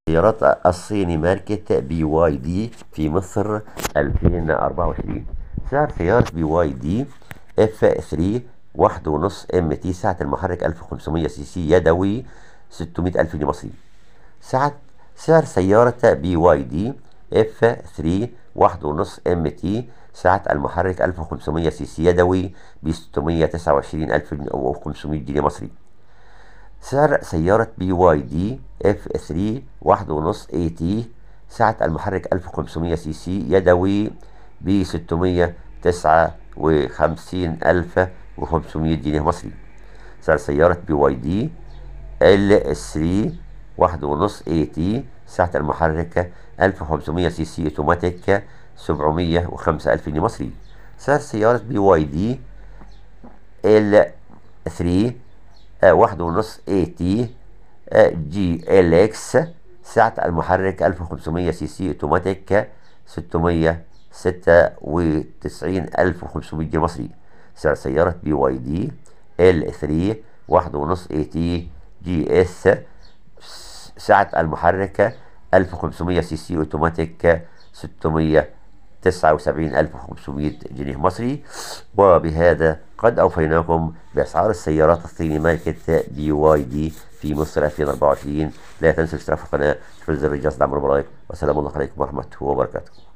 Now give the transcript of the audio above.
سيارات الصيني ماركة بي واي دي في مصر 2024. سعر سيارة بي واي دي اف 3 1.5 ام تي، سعة المحرك 1500 سي سي يدوي 600 ألف جنيه مصري. سعر سيارة بي واي دي اف 3 1.5 ام تي، سعة المحرك 1500 سي سي يدوي ب 629 ألف و 500 جنيه مصري. سعر سيارة بي واي دي اف 3 1.5 اي تي، سعة المحرك 1500 سي سي يدوي ب 659 ألف و500 جنيه مصري. سعر سيارة بي واي دي ال 3 1.5 اي تي، سعة المحرك 1500 سي سي اوتوماتيك 705 ألف جنيه مصري. سعر سيارة بي واي دي ال 3 1.5 اي تي جي ال اكس، سعة المحرك 1500 سي سي اوتوماتيك 696 ألف و500 جنيه مصري. سعر سيارة بي واي دي ال 3 1.5 اي تي جي اس، سعة المحرك 1500 سي سي اوتوماتيك 679 ألف و500 جنيه مصري. وبهذا قد أوفيناكم بأسعار السيارات الصيني ماركة بي واي دي في مصر 2024. لا تنسوا الاشتراك في القناة، تفعيل زر الجرس، دعم ولايك، والسلام عليكم ورحمة الله وبركاته.